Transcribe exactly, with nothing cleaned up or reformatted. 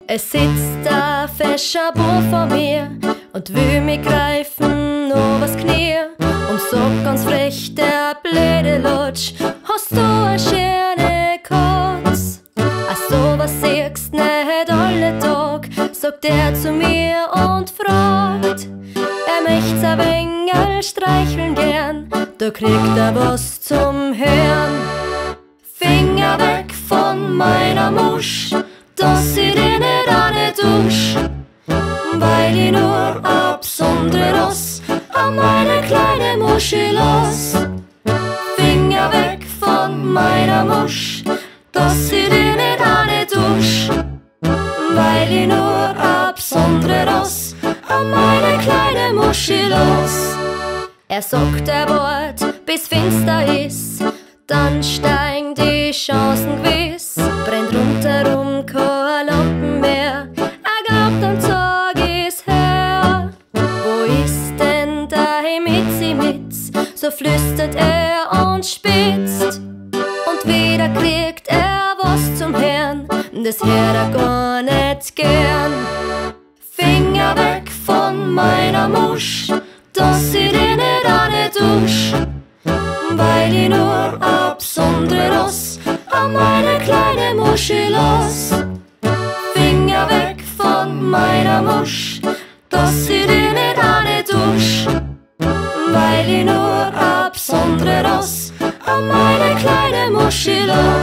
Es sitzt ein fescher Bub vor mir und will mich greifen übers Knie und sagt ganz frech, der blöde Lutsch: Hast du a schöne Katz? Ach so, was siehst nicht alle Tag, sagt er zu mir und fragt. Er möcht's ein wenig streicheln gern, da kriegt er was zum Hören. Finger weg von meiner Musch, dass ich die nicht an nicht dusch, weil ich nur a besondere Ross an meine kleine Muschi lass. Finger weg von meiner Musch, dass ich die nicht an nicht dusch, weil ich nur a besondere Ross an meine kleine Muschi lass. Er sagt ein Wort, bis finster ist, dann steigen die Chancen gewiss. Brennt rundherum keine Lampen mehr, er glaubt am Tag ist her. Wo ist denn der Mitzi-Mitz? So flüstert er und spitzt. Und wieder kriegt er was zum Hören, das hört er gar nicht gern. Finger weg von meiner Musch, dass ich die nicht an nicht dusch, weil ich nur a besondere Ross an meine kleine Muschi lass. Finger weg von meiner Musch, dass ich die nicht an nicht dusch, weil ich nur a besondere Ross an meine kleine Muschi lass.